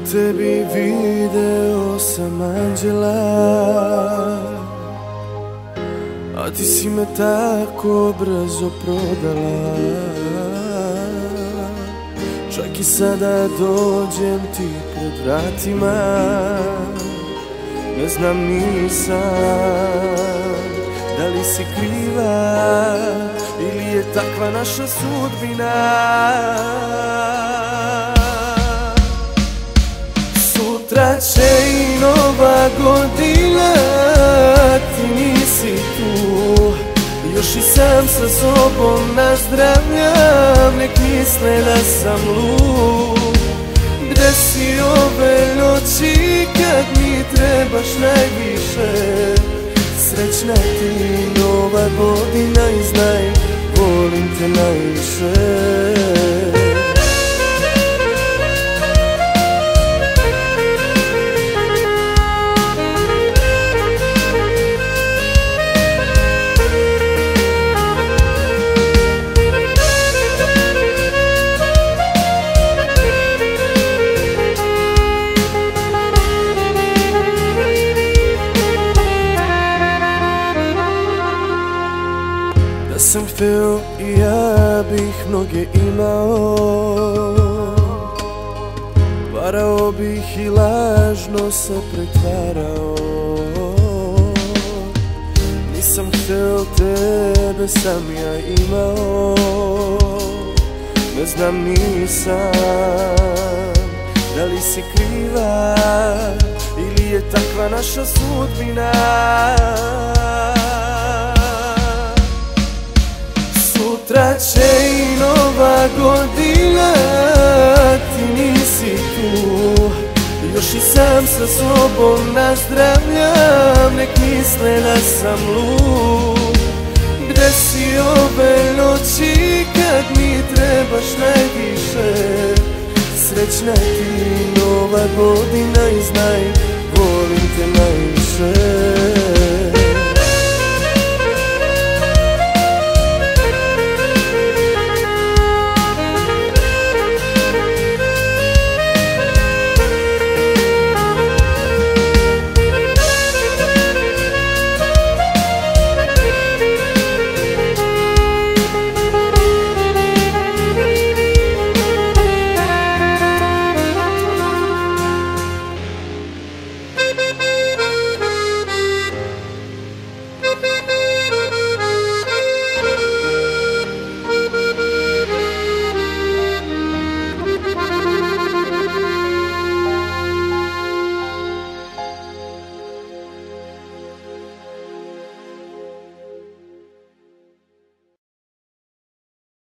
tebi video sam anđela, a ti si me tako brzo prodala. Čak i sada dođem ti pred vratima, ne znam nisam da li si kriva ili je takva naša sudbina. Sutra će i nova godina, ti nisi tu, još i sam sa sobom nazdravljam, nek misle da sam lud. Gde si ove noći kad mi trebaš najviše? Srećna ti nova godina i znaj, volim te najviše. Da sam hteo i ja bih mnoge imao, varao bih i lažno se pretvarao. Nisam hteo, tebe sam ja imao, ne znam nisam da li si kriva ili je takva naša sudbina. Sutra će i nova godina, ti nisi tu, još i sam sa sobom nazdravljam, nek misle da sam lud. Gde si ove noći kad mi trebaš najviše? Srećna ti nova godina i znaj, volim te najviše.